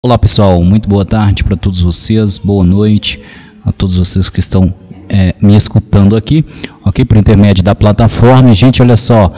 Olá pessoal, muito boa tarde para todos vocês, boa noite a todos vocês que estão me escutando aqui, ok? Por intermédio da plataforma. Gente, olha só,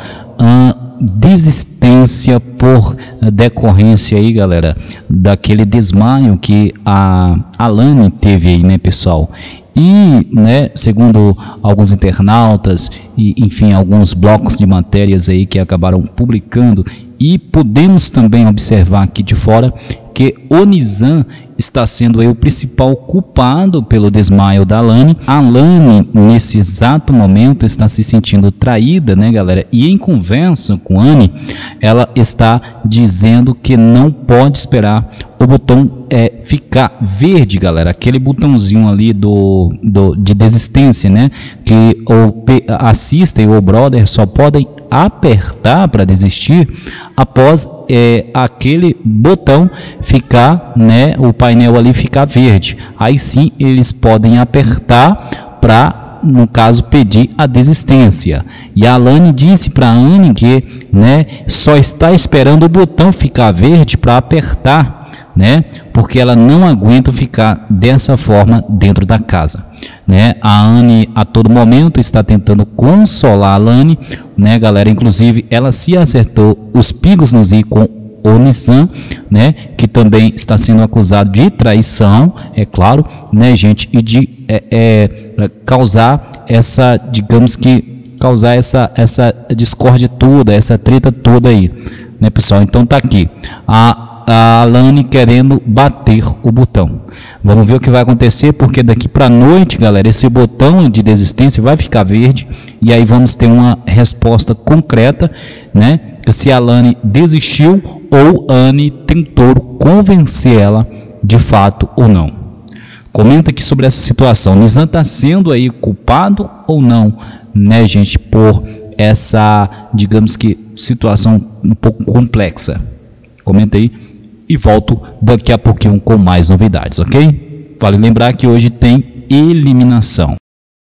desistência por decorrência aí, galera, daquele desmaio que a Alane teve aí, né, pessoal? E, né, segundo alguns internautas e, enfim, alguns blocos de matérias aí que acabaram publicando, e podemos também observar aqui de fora que o Nizam está sendo aí o principal culpado pelo desmaio da Alane. A Alane, nesse exato momento, está se sentindo traída, né, galera? E em conversa com a Anne, ela está dizendo que não pode esperar o botão ficar verde, galera. Aquele botãozinho ali de desistência, né? Que a sister e o brother só podem apertar para desistir após aquele botão ficar, né, o painel ali ficar verde. Aí sim eles podem apertar para, no caso, pedir a desistência. E a Alane disse para a Anne que, né, só está esperando o botão ficar verde para apertar, né, porque ela não aguenta ficar dessa forma dentro da casa, né? A Anne a todo momento está tentando consolar a Alane, né, galera? Inclusive ela se acertou os pingos nos i com o Nizam, né, que também está sendo acusado de traição, é claro, né, gente, e de causar essa, digamos que causar essa discórdia toda, essa treta toda aí, né, pessoal? Então tá aqui a Alane querendo bater o botão. Vamos ver o que vai acontecer, porque daqui para noite, galera, esse botão de desistência vai ficar verde e aí vamos ter uma resposta concreta, né? Se a Alane desistiu ou a Anne tentou convencer ela de fato ou não. Comenta aqui sobre essa situação. Nizam está sendo aí culpado ou não, né, gente, por essa, digamos que, situação um pouco complexa. Comenta aí e volto daqui a pouquinho com mais novidades, ok? Vale lembrar que hoje tem eliminação.